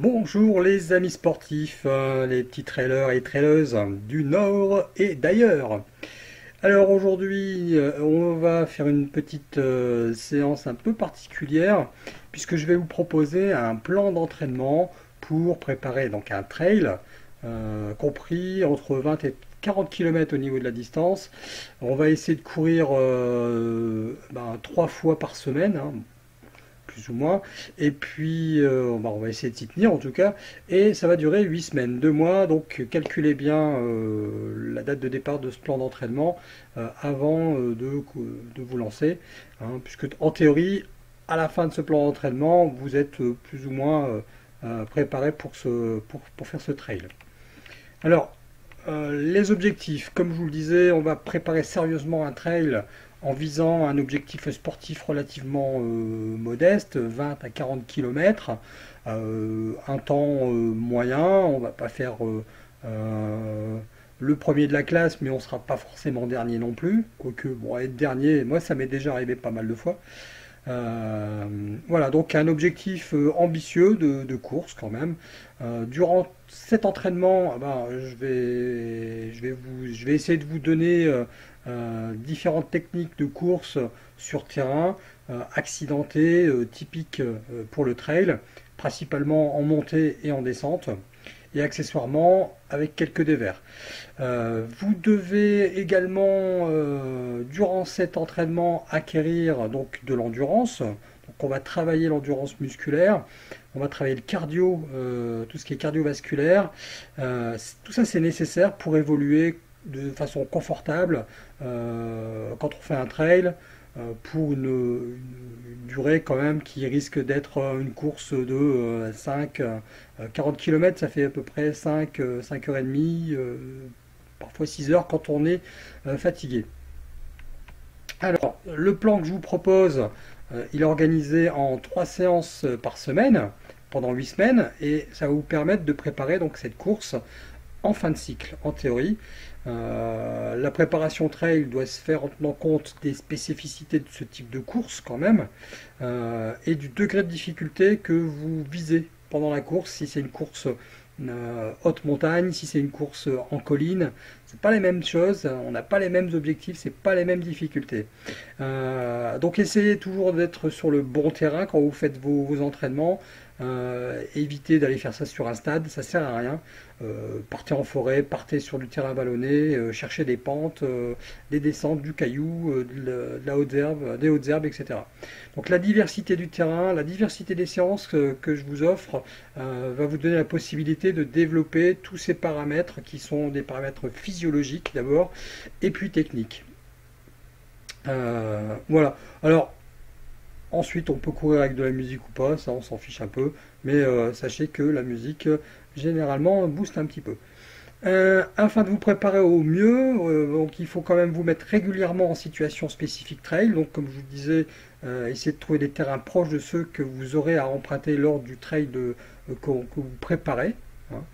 Bonjour les amis sportifs, les petits trailers et traileuses du Nord et d'ailleurs. Alors aujourd'hui, on va faire une petite séance un peu particulière puisque je vais vous proposer un plan d'entraînement pour préparer donc un trail compris entre 20 et 40 km au niveau de la distance. On va essayer de courir 3 fois par semaine, hein, plus ou moins. Et puis, on va essayer de s'y tenir en tout cas. Et ça va durer 8 semaines, 2 mois. Donc, calculez bien la date de départ de ce plan d'entraînement avant de vous lancer, hein, puisque en théorie, à la fin de ce plan d'entraînement, vous êtes plus ou moins préparé pour faire ce trail. Alors, les objectifs, comme je vous le disais, on va préparer sérieusement un trail en visant un objectif sportif relativement modeste, 20 à 40 km, un temps moyen, on va pas faire le premier de la classe, mais on ne sera pas forcément dernier non plus, quoique, bon, être dernier, moi ça m'est déjà arrivé pas mal de fois. Euh, voilà, donc un objectif ambitieux de course quand même. Durant cet entraînement, je vais essayer de vous donner différentes techniques de course sur terrain, accidentées, typiques pour le trail, principalement en montée et en descente, et accessoirement avec quelques dévers. Vous devez également, durant cet entraînement, acquérir donc de l'endurance. Donc on va travailler l'endurance musculaire, on va travailler le cardio, tout ce qui est cardiovasculaire. Tout ça c'est nécessaire pour évoluer de façon confortable quand on fait un trail pour une durée quand même qui risque d'être une course de 40 km, ça fait à peu près 5 heures et demie, parfois 6 heures quand on est fatigué. Alors, le plan que je vous propose, il est organisé en 3 séances par semaine pendant 8 semaines et ça va vous permettre de préparer donc cette course en fin de cycle, en théorie. La préparation trail doit se faire en tenant compte des spécificités de ce type de course quand même et du degré de difficulté que vous visez pendant la course. Si c'est une course haute montagne, si c'est une course en colline, c'est pas les mêmes choses, on n'a pas les mêmes objectifs, c'est pas les mêmes difficultés. Donc essayez toujours d'être sur le bon terrain quand vous faites vos entraînements. Évitez d'aller faire ça sur un stade, ça sert à rien. Partez en forêt, partez sur du terrain vallonné, cherchez des pentes, des descentes, du caillou, de la haute herbe, des hautes herbes, etc. Donc la diversité du terrain, la diversité des séances que je vous offre va vous donner la possibilité de développer tous ces paramètres qui sont des paramètres physiologiques d'abord et puis techniques. Voilà. Alors ensuite, on peut courir avec de la musique ou pas, ça on s'en fiche un peu, mais sachez que la musique, généralement, booste un petit peu. Afin de vous préparer au mieux, donc il faut quand même vous mettre régulièrement en situation spécifique trail. Donc comme je vous disais, essayez de trouver des terrains proches de ceux que vous aurez à emprunter lors du trail que vous préparez, hein.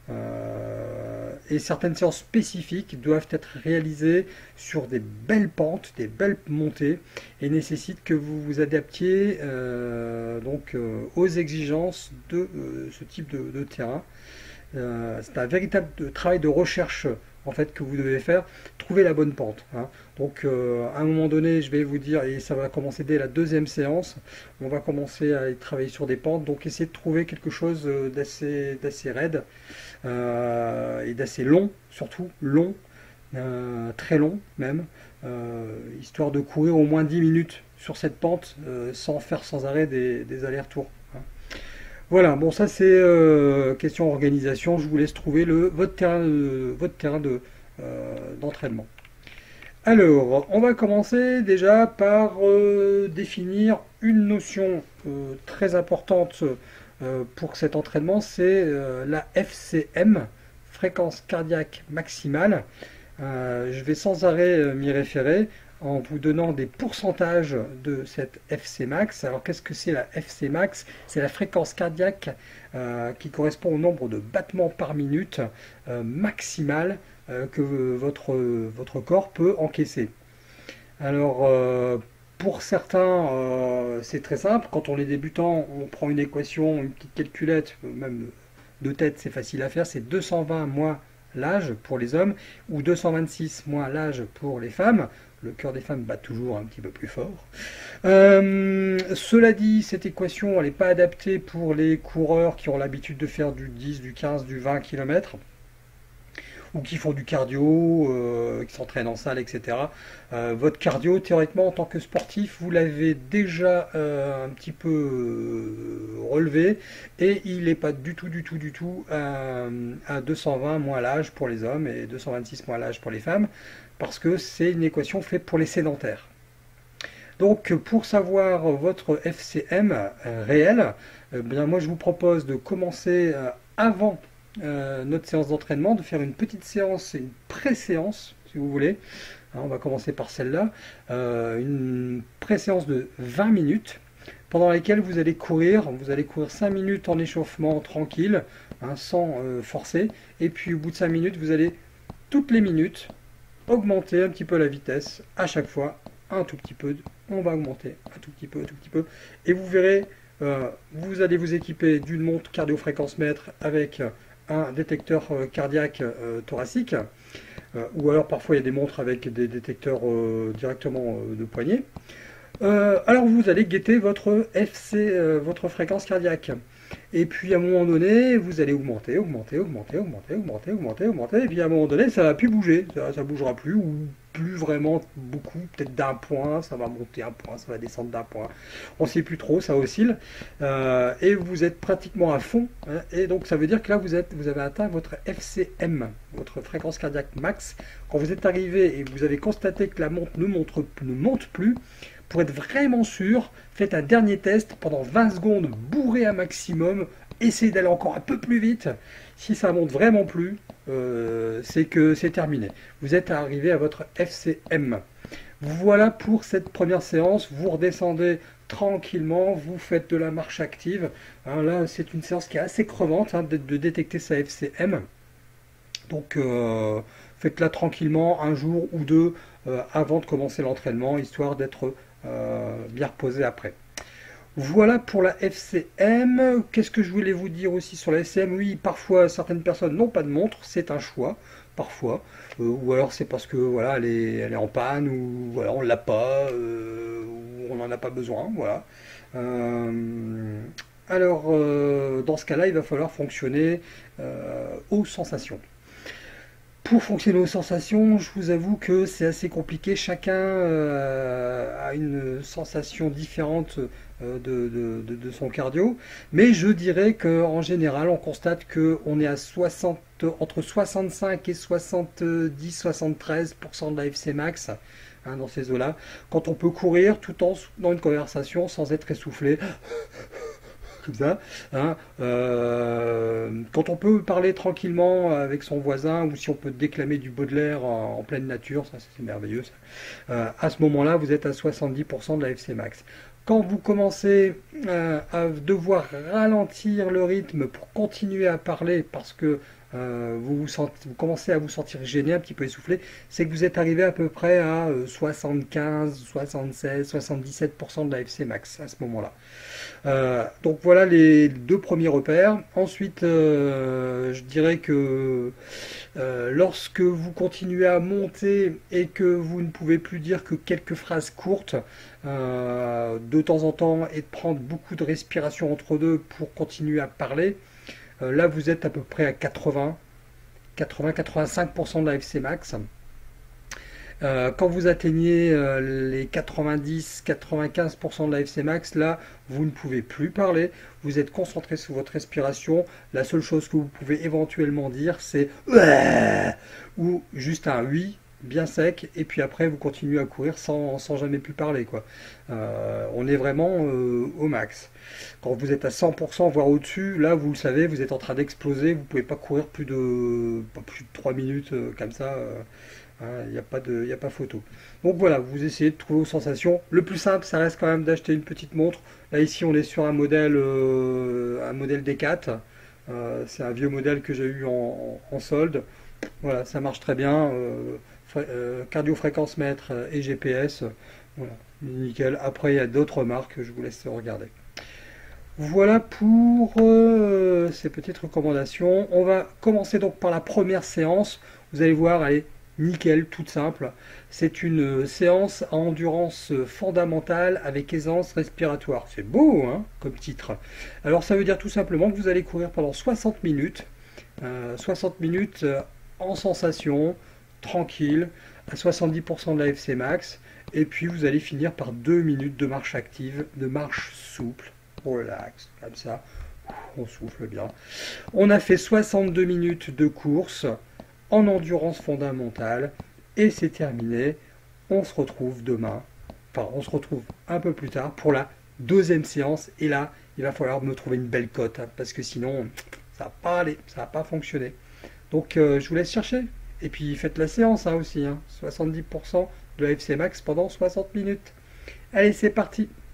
Et certaines séances spécifiques doivent être réalisées sur des belles pentes, des belles montées, et nécessitent que vous vous adaptiez aux exigences de ce type de terrain. C'est un véritable travail de recherche en fait que vous devez faire, trouver la bonne pente, hein. Donc à un moment donné, je vais vous dire, et ça va commencer dès la deuxième séance, on va commencer à travailler sur des pentes, donc essayez de trouver quelque chose d'assez raide et d'assez long, surtout long, très long même, histoire de courir au moins 10 minutes sur cette pente sans faire sans arrêt des allers-retours, hein. Voilà, bon ça c'est question organisation, je vous laisse trouver votre terrain d'entraînement. Alors, on va commencer déjà par définir une notion très importante pour cet entraînement, c'est la FCM, fréquence cardiaque maximale. Je vais sans arrêt m'y référer en vous donnant des pourcentages de cette FC max. Alors qu'est-ce que c'est la FC max? C'est la fréquence cardiaque qui correspond au nombre de battements par minute maximale que votre corps peut encaisser. Alors Pour certains, c'est très simple. Quand on est débutant, on prend une équation, une petite calculette, même de tête, c'est facile à faire. C'est 220 moins l'âge pour les hommes ou 226 moins l'âge pour les femmes. Le cœur des femmes bat toujours un petit peu plus fort. Cela dit, cette équation, elle n'est pas adaptée pour les coureurs qui ont l'habitude de faire du 10, du 15, du 20 km ou qui font du cardio, qui s'entraînent en salle, etc. Votre cardio, théoriquement, en tant que sportif, vous l'avez déjà un petit peu relevé et il n'est pas du tout à 220 moins l'âge pour les hommes et 226 moins l'âge pour les femmes, parce que c'est une équation faite pour les sédentaires. Donc pour savoir votre FCM réel, bien, moi je vous propose de commencer avant notre séance d'entraînement, de faire une petite séance, une pré-séance si vous voulez. Hein, on va commencer par celle-là, une pré-séance de 20 minutes pendant laquelle vous allez courir 5 minutes en échauffement tranquille, hein, sans forcer, et puis au bout de 5 minutes, vous allez toutes les minutes augmenter un petit peu la vitesse à chaque fois, un tout petit peu, on va augmenter un tout petit peu, et vous verrez, vous allez vous équiper d'une montre cardio-fréquence-mètre avec un détecteur cardiaque thoracique, ou alors parfois il y a des montres avec des détecteurs directement de poignet. Alors vous allez guetter votre FC, votre fréquence cardiaque. Et puis à un moment donné, vous allez augmenter, et puis à un moment donné, ça va plus bouger, ça bougera plus, ou plus vraiment beaucoup, peut-être d'un point, ça va monter un point, ça va descendre d'un point, on ne sait plus trop, ça oscille, et vous êtes pratiquement à fond, hein, et donc ça veut dire que là vous avez atteint votre FCM, votre fréquence cardiaque max. Quand vous êtes arrivé et vous avez constaté que la montre ne monte plus, pour être vraiment sûr, faites un dernier test pendant 20 secondes, bourrez un maximum, essayez d'aller encore un peu plus vite. Si ça monte vraiment plus, c'est que c'est terminé. Vous êtes arrivé à votre FCM. Voilà pour cette première séance. Vous redescendez tranquillement, vous faites de la marche active. Hein, là, c'est une séance qui est assez crevante, hein, de détecter sa FCM. Donc, faites-la tranquillement, un jour ou deux avant de commencer l'entraînement, histoire d'être bien reposé après. Voilà pour la FCM. Qu'est-ce que je voulais vous dire aussi sur la FCM? Oui, parfois certaines personnes n'ont pas de montre, c'est un choix, parfois. Ou alors c'est parce que voilà, elle est en panne, ou voilà, on l'a pas, ou on n'en a pas besoin. Voilà. Alors, dans ce cas-là, il va falloir fonctionner aux sensations. Pour fonctionner aux sensations, je vous avoue que c'est assez compliqué. Chacun a une sensation différente de son cardio. Mais je dirais qu'en général, on constate qu'on est à 60, entre 65 et 70-73% de la FC max, hein, dans ces eaux-là. Quand on peut courir tout en dans une conversation sans être essoufflé. Comme ça, hein. Quand on peut parler tranquillement avec son voisin, ou si on peut déclamer du Baudelaire en pleine nature, ça c'est merveilleux. Ça. À ce moment-là, vous êtes à 70% de la FC max. Quand vous commencez à devoir ralentir le rythme pour continuer à parler parce que vous commencez à vous sentir gêné, un petit peu essoufflé, c'est que vous êtes arrivé à peu près à 75, 76, 77% de la FC max à ce moment-là. Donc voilà les deux premiers repères. Ensuite, je dirais que lorsque vous continuez à monter et que vous ne pouvez plus dire que quelques phrases courtes, de temps en temps, et de prendre beaucoup de respiration entre deux pour continuer à parler, là vous êtes à peu près à 80-85% de la FC max. Quand vous atteignez les 90-95% de la FC max, là, vous ne pouvez plus parler. Vous êtes concentré sur votre respiration. La seule chose que vous pouvez éventuellement dire, c'est ou juste un oui bien sec. Et puis après, vous continuez à courir sans jamais plus parler, quoi. On est vraiment au max. Quand vous êtes à 100%, voire au-dessus, là, vous le savez, vous êtes en train d'exploser. Vous ne pouvez pas courir plus de 3 minutes comme ça. Il n'y a pas photo. Donc voilà, vous essayez de trouver vos sensations. Le plus simple, ça reste quand même d'acheter une petite montre. Là ici, on est sur un modèle D4. C'est un vieux modèle que j'ai eu en solde. Voilà, ça marche très bien. Cardio-fréquence mètre et GPS. Voilà. nickel. Après, il y a d'autres marques, je vous laisse regarder. Voilà pour ces petites recommandations. On va commencer donc par la première séance. Vous allez voir, elle est nickel, toute simple. C'est une séance à endurance fondamentale avec aisance respiratoire. C'est beau, hein, comme titre. Alors ça veut dire tout simplement que vous allez courir pendant 60 minutes. 60 minutes en sensation, tranquille, à 70% de la FC max. Et puis vous allez finir par 2 minutes de marche active, de marche souple. Relax, comme ça, on souffle bien. On a fait 62 minutes de course en endurance fondamentale et c'est terminé. On se retrouve demain, enfin on se retrouve un peu plus tard pour la deuxième séance et là il va falloir me trouver une belle cote hein, parce que sinon ça va pas aller, ça va pas fonctionner. Donc je vous laisse chercher et puis faites la séance hein, aussi, hein, 70% de la FC Max pendant 60 minutes. Allez c'est parti.